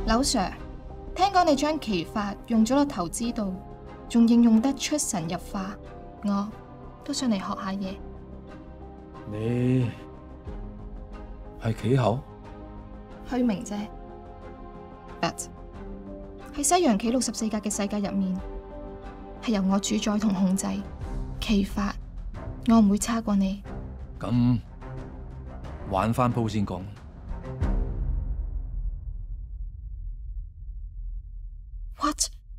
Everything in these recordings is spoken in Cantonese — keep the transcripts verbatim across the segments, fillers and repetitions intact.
柳 Sir， 聽講你將棋法用咗落投資度，仲應用得出神入化，我都想嚟學下嘢。 你係棋后？ 虛名啫。But 喺西洋棋六十四格嘅世界入面，係由我主宰同控制棋法，我唔會差過你。 咁玩翻鋪先講。 What？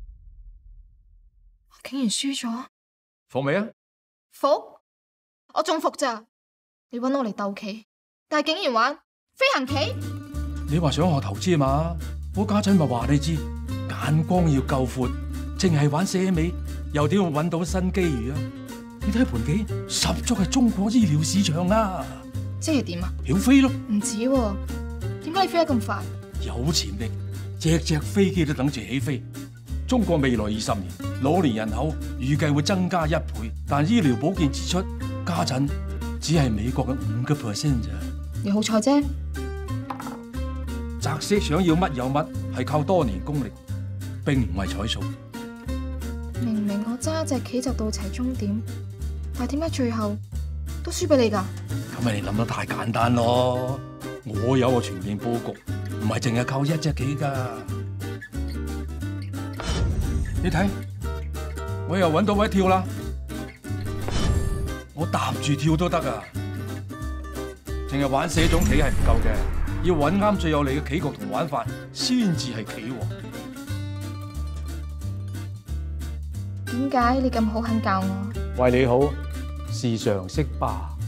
我竟然輸咗？ 服未啊？ 服？我仲服咋？你搵我嚟鬥棋，但係竟然玩飛行棋？ 你話想學投資嘛？我家陣咪話你知，眼光要夠闊，淨係玩寫尾，又點會搵到新機遇啊？你睇盤棋，十足係中國醫療市場啊！ 即係點啊？ 曉飛咯？ 唔止喎，點解你飛得咁快？ 有潛力，隻隻飛機都等住起飛。中國未來二十年老年人口預計會增加一倍，但醫療保健支出家陣只係美國嘅五個 percent 咋。 你好彩啫。 擇色想要乜有乜，係靠多年功力，並唔係彩數。 明明我揸隻棋就到齊終點，但係點解最後都輸俾你㗎？ 咁咪你諗得太簡單咯！我有個全面佈局，唔係淨係靠一隻棋㗎。你睇，我又搵到位跳啦！我搭住跳都得啊！淨係玩寫種棋係唔夠嘅，要搵啱最有利嘅棋局同玩法，先至係棋王。 點解你咁好肯教我？ 為你好，時常識吧。